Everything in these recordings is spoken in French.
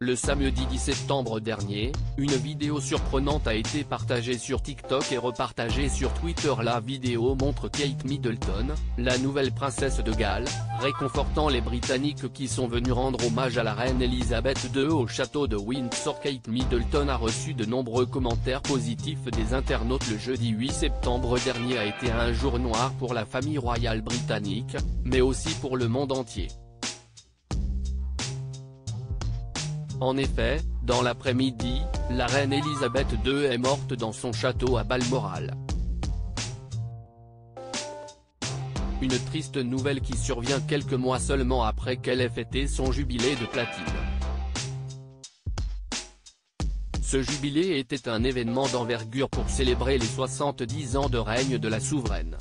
Le samedi 10 septembre dernier, une vidéo surprenante a été partagée sur TikTok et repartagée sur Twitter. La vidéo montre Kate Middleton, la nouvelle princesse de Galles, réconfortant les Britanniques qui sont venus rendre hommage à la reine Elisabeth II au château de Windsor. Kate Middleton a reçu de nombreux commentaires positifs des internautes. Le jeudi 8 septembre dernier a été un jour noir pour la famille royale britannique, mais aussi pour le monde entier. En effet, dans l'après-midi, la reine Elisabeth II est morte dans son château à Balmoral. Une triste nouvelle qui survient quelques mois seulement après qu'elle ait fêté son jubilé de platine. Ce jubilé était un événement d'envergure pour célébrer les 70 ans de règne de la souveraine.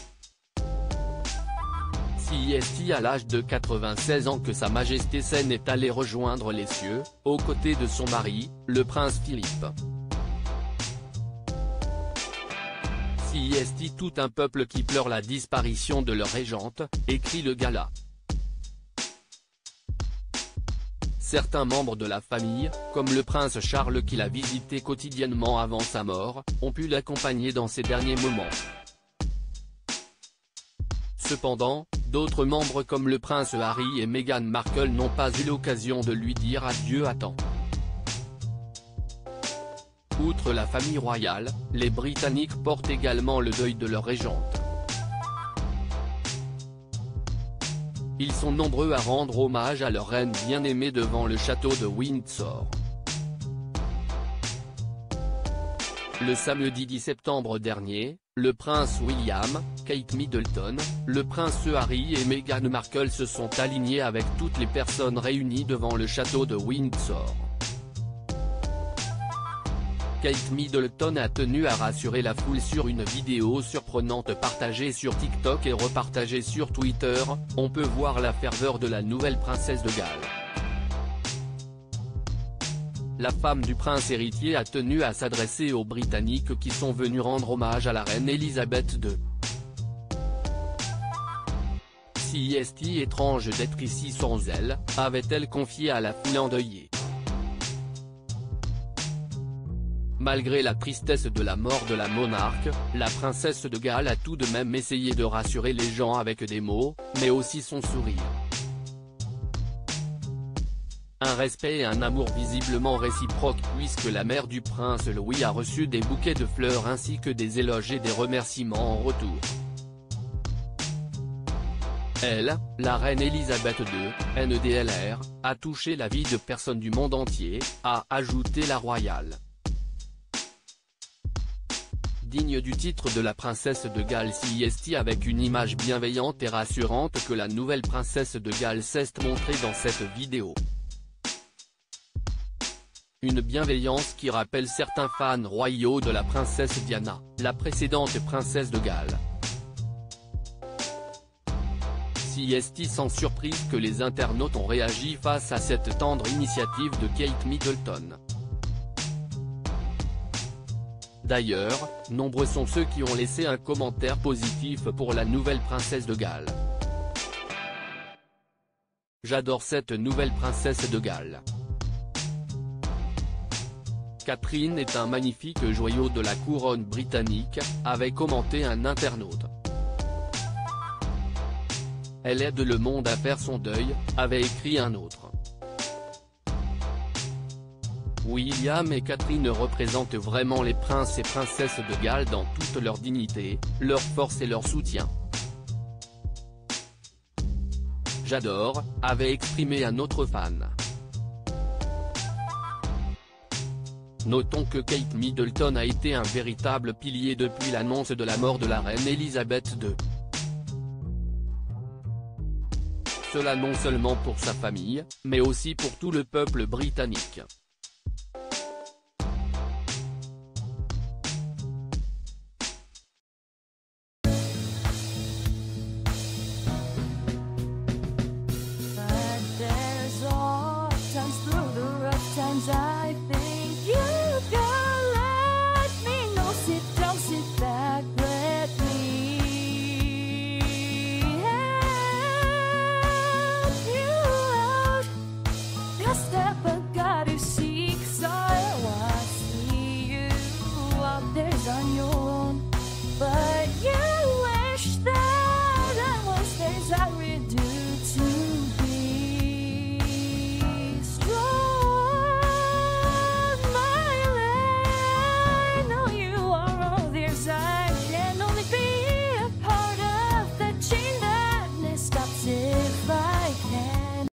C'est à l'âge de 96 ans que Sa Majesté s'en est allée rejoindre les cieux, aux côtés de son mari, le prince Philippe. C'est tout un peuple qui pleure la disparition de leur régente, écrit le gala. Certains membres de la famille, comme le prince Charles qui l'a visité quotidiennement avant sa mort, ont pu l'accompagner dans ses derniers moments. Cependant, d'autres membres comme le prince Harry et Meghan Markle n'ont pas eu l'occasion de lui dire adieu à temps. Outre la famille royale, les Britanniques portent également le deuil de leur régente. Ils sont nombreux à rendre hommage à leur reine bien-aimée devant le château de Windsor. Le samedi 10 septembre dernier, le prince William, Kate Middleton, le prince Harry et Meghan Markle se sont alignés avec toutes les personnes réunies devant le château de Windsor. Kate Middleton a tenu à rassurer la foule sur une vidéo surprenante partagée sur TikTok et repartagée sur Twitter. On peut voir la ferveur de la nouvelle princesse de Galles. La femme du prince héritier a tenu à s'adresser aux Britanniques qui sont venus rendre hommage à la reine Elisabeth II. C'est étrange d'être ici sans elle, avait-elle confié à la foule endeuillée. Malgré la tristesse de la mort de la monarque, la princesse de Galles a tout de même essayé de rassurer les gens avec des mots, mais aussi son sourire. Un respect et un amour visiblement réciproques puisque la mère du prince Louis a reçu des bouquets de fleurs ainsi que des éloges et des remerciements en retour. Elle, la reine Elisabeth II, NEDLR, a touché la vie de personnes du monde entier, a ajouté la royale. Digne du titre de la princesse de Galles, c'est avec une image bienveillante et rassurante que la nouvelle princesse de Galles s'est montrée dans cette vidéo. Une bienveillance qui rappelle certains fans royaux de la princesse Diana, la précédente princesse de Galles. C'est sans surprise que les internautes ont réagi face à cette tendre initiative de Kate Middleton. D'ailleurs, nombreux sont ceux qui ont laissé un commentaire positif pour la nouvelle princesse de Galles. J'adore cette nouvelle princesse de Galles. Catherine est un magnifique joyau de la couronne britannique, avait commenté un internaute. Elle aide le monde à faire son deuil, avait écrit un autre. William et Catherine représentent vraiment les princes et princesses de Galles dans toute leur dignité, leur force et leur soutien. J'adore, avait exprimé un autre fan. Notons que Kate Middleton a été un véritable pilier depuis l'annonce de la mort de la reine Elisabeth II. Cela non seulement pour sa famille, mais aussi pour tout le peuple britannique.